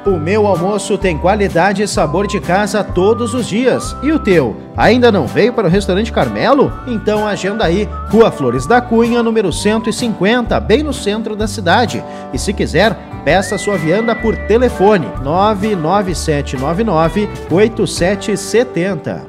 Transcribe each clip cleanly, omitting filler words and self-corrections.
O meu almoço tem qualidade e sabor de casa todos os dias. E o teu? Ainda não veio para o Restaurante Carmelo? Então agenda aí, Rua Flores da Cunha, número 150, bem no centro da cidade. E se quiser, peça sua vianda por telefone 99799-8770.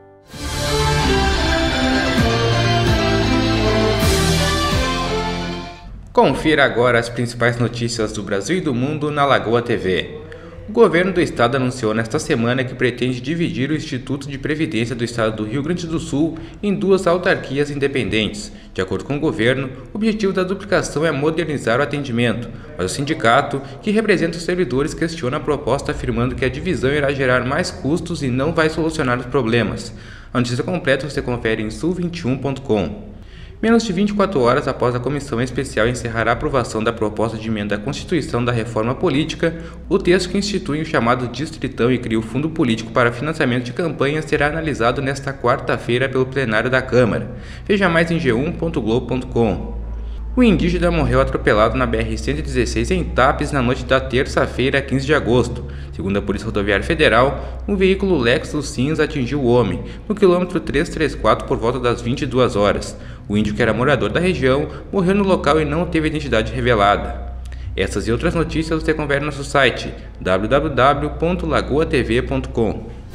Confira agora as principais notícias do Brasil e do mundo na Lagoa TV. O governo do estado anunciou nesta semana que pretende dividir o Instituto de Previdência do estado do Rio Grande do Sul em duas autarquias independentes. De acordo com o governo, o objetivo da duplicação é modernizar o atendimento, mas o sindicato, que representa os servidores, questiona a proposta, afirmando que a divisão irá gerar mais custos e não vai solucionar os problemas. A notícia completa você confere em sul21.com. Menos de 24 horas após a comissão especial encerrar a aprovação da proposta de emenda à Constituição da Reforma Política, o texto que institui o chamado Distritão e cria o Fundo Político para Financiamento de Campanhas será analisado nesta quarta-feira pelo plenário da Câmara. Veja mais em g1.globo.com. O indígena morreu atropelado na BR-116 em Tapes na noite da terça-feira, 15 de agosto. Segundo a Polícia Rodoviária Federal, um veículo Lexus cinza atingiu o homem, no quilômetro 334 por volta das 22 horas. O índio, que era morador da região, morreu no local e não teve identidade revelada. Essas e outras notícias você confere no nosso site www.lagoatv.com.